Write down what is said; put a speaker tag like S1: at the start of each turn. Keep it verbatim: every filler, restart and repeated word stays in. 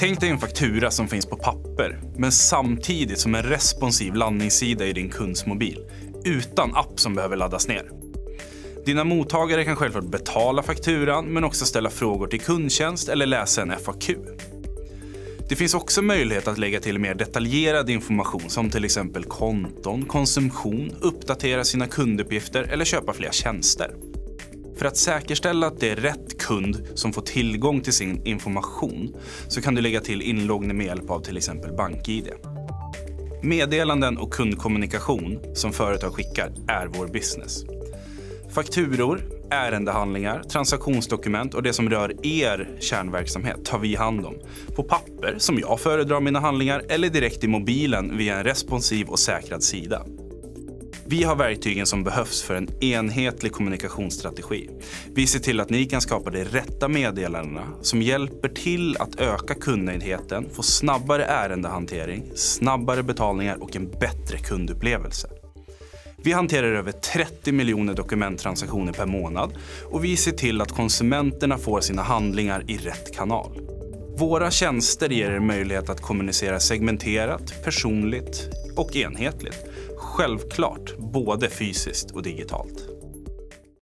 S1: Tänk dig en faktura som finns på papper, men samtidigt som en responsiv landningssida i din kunds mobil, utan app som behöver laddas ner. Dina mottagare kan självklart betala fakturan, men också ställa frågor till kundtjänst eller läsa en F A Q. Det finns också möjlighet att lägga till mer detaljerad information som till exempel konton, konsumtion, uppdatera sina kunduppgifter eller köpa fler tjänster. För att säkerställa att det är rätt kund som får tillgång till sin information så kan du lägga till inloggning med hjälp av till exempel bank-I D. Meddelanden och kundkommunikation som företag skickar är vår business. Fakturor, ärendehandlingar, transaktionsdokument och det som rör er kärnverksamhet tar vi hand om. På papper, som jag föredrar mina handlingar, eller direkt i mobilen via en responsiv och säkrad sida. Vi har verktygen som behövs för en enhetlig kommunikationsstrategi. Vi ser till att ni kan skapa de rätta meddelandena som hjälper till att öka kundnöjdheten, få snabbare ärendehantering, snabbare betalningar och en bättre kundupplevelse. Vi hanterar över trettio miljoner dokumenttransaktioner per månad och vi ser till att konsumenterna får sina handlingar i rätt kanal. Våra tjänster ger er möjlighet att kommunicera segmenterat, personligt och enhetligt. Självklart, både fysiskt och digitalt.